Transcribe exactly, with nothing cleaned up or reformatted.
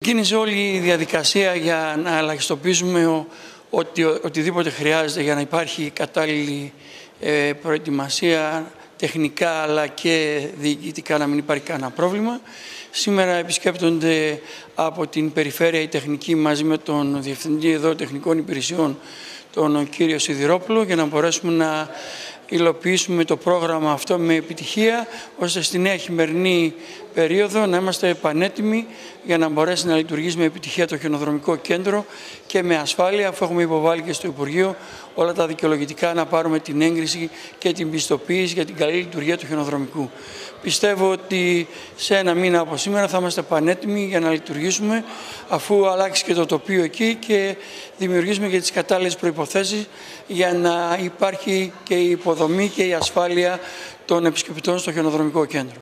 Ξεκίνησε όλη η διαδικασία για να ελαχιστοποιήσουμε ότι, οτιδήποτε χρειάζεται για να υπάρχει κατάλληλη ε, προετοιμασία τεχνικά αλλά και διοικητικά, να μην υπάρχει κανένα πρόβλημα. Σήμερα επισκέπτονται από την Περιφέρεια η Τεχνική μαζί με τον Διευθυντή εδώ Τεχνικών Υπηρεσιών, τον κύριο Σιδηρόπουλο, για να μπορέσουμε να υλοποιήσουμε το πρόγραμμα αυτό με επιτυχία, ώστε στη νέα χειμερινή περίοδο να είμαστε πανέτοιμοι για να μπορέσει να λειτουργήσει με επιτυχία το χιονοδρομικό κέντρο και με ασφάλεια, αφού έχουμε υποβάλει και στο Υπουργείο όλα τα δικαιολογητικά να πάρουμε την έγκριση και την πιστοποίηση για την καλή λειτουργία του χιονοδρομικού. Πιστεύω ότι σε ένα μήνα από σήμερα θα είμαστε πανέτοιμοι για να λειτουργήσουμε, αφού αλλάξει και το τοπίο εκεί και δημιουργήσουμε και τις κατάλληλες προϋποθέσεις για να υπάρχει και η υποδομή και η ασφάλεια των επισκεπτών στο χιονοδρομικό κέντρο.